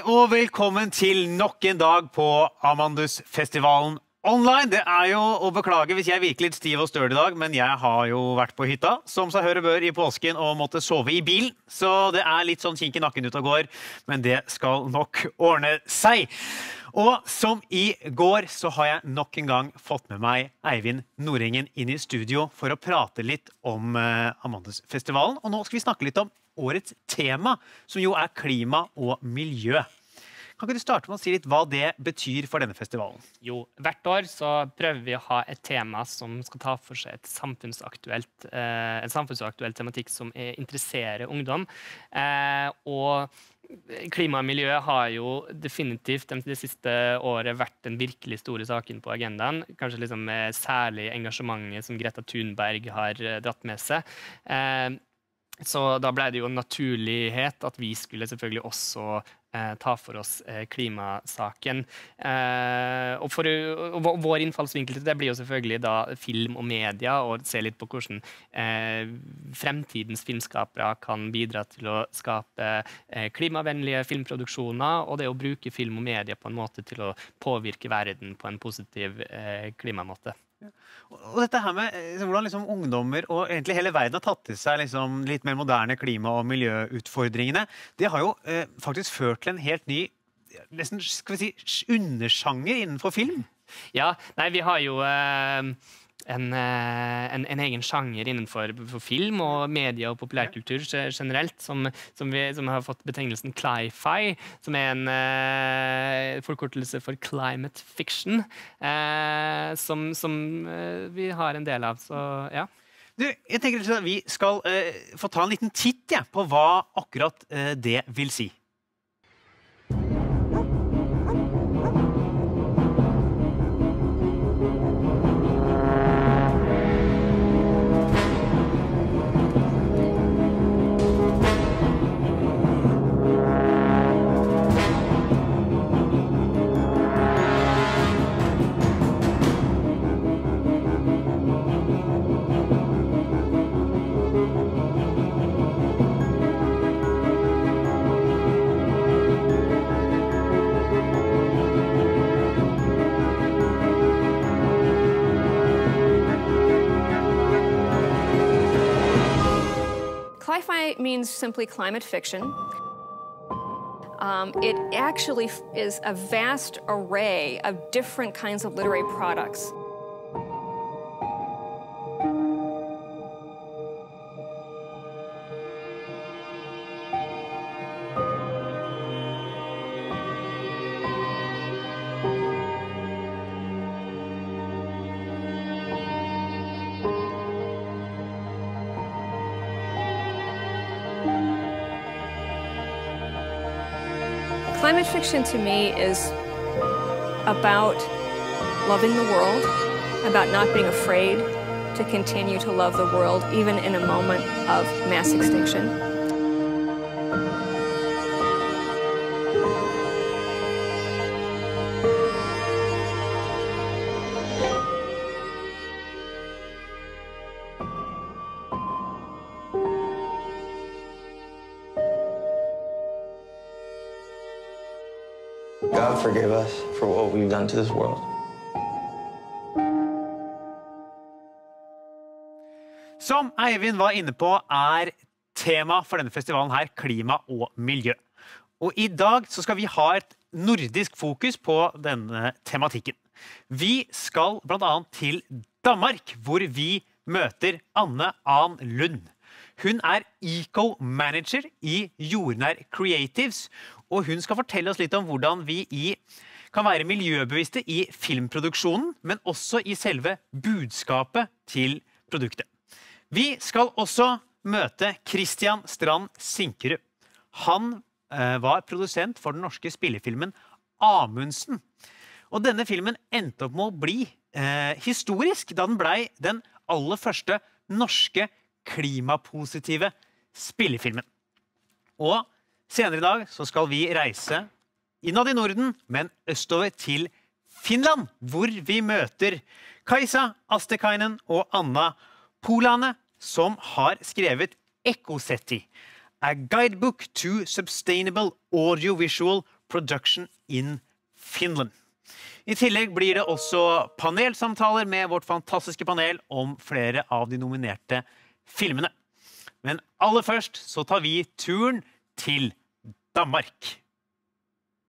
og velkommen til nok en dag på Amandusfestivalen online. Det jo å beklage hvis jeg virker litt stiv og støl I dag, men jeg har jo vært på hytta, som seg høre bør I påsken, og måtte sove I bilen. Så det litt sånn kink I nakken ut og går, men det skal nok ordne seg. Og som I går så har jeg nok en gang fått med meg Eivind Nordengen inn I studio for å prate litt om Amandusfestivalen. Og nå skal vi snakke litt om årets tema, som jo klima og miljø. Kan ikke du starte med å si litt hva det betyr for denne festivalen? Jo, hvert år så prøver vi å ha et tema som skal ta for seg en samfunnsaktuell tematikk som interesserer ungdom. Og klima og miljø har jo definitivt det siste året vært den virkelig store saken på agendaen. Kanskje liksom med særlig engasjementet som Greta Thunberg har dratt med seg. Så da ble det jo en naturlighet at vi skulle selvfølgelig også ta for oss klimasaken. Og vår innfallsvinkel til det blir jo selvfølgelig da film og media, og se litt på hvordan fremtidens filmskapere kan bidra til å skape klimavennlige filmproduksjoner, og det å bruke film og media på en måte til å påvirke verden på en positiv klimamåte. Og dette her med hvordan liksom ungdommer og egentlig hele verden har tatt til seg liksom litt mer moderne klima- og miljøutfordringene, det har jo faktisk ført til en helt ny, nesten skal vi si, undersjanger innenfor film. Ja, nei, vi har jo en egen sjanger innenfor film og media og populærkultur generelt, som har fått betegnelsen Cli-Fi, som en forkortelse for climate fiction, som vi har en del av, så ja. Du, jeg tenker at vi skal få ta en liten titt på hva akkurat det vil si. Cli-Fi means simply climate fiction. It actually is a vast array of different kinds of literary products. Climate fiction to me is about loving the world, about not being afraid to continue to love the world, even in a moment of mass extinction. God forgive us for what we've done to this world. Som Eivind var inne på, tema for denne festivalen her klima og miljø. Og i dag så skal vi ha et nordisk fokus på denne tematikken. Vi skal blant annet til Danmark, hvor vi møter Anne Ahn Lund. Hun eco-manager i Jordnær Creatives, og hun skal fortelle oss litt om hvordan vi kan være miljøbevisste i filmproduksjonen, men også i selve budskapet til produktet. Vi skal også møte Christian Strand Sinkerud. Han var produsent for den norske spillefilmen Amundsen. Og denne filmen endte opp med å bli historisk, da den ble den aller første norske klimapositive spillefilmen. Og senere i dag så skal vi reise innad i Norden, men østover til Finland, hvor vi møter Kaisa Astekainen og Anna Polane, som har skrevet Ecoseti, A Guidebook to Sustainable Audiovisual Production in Finland. I tillegg blir det også panelsamtaler med vårt fantastiske panel om flere av de nominerte filmene. Men aller først så tar vi turen til Danmark.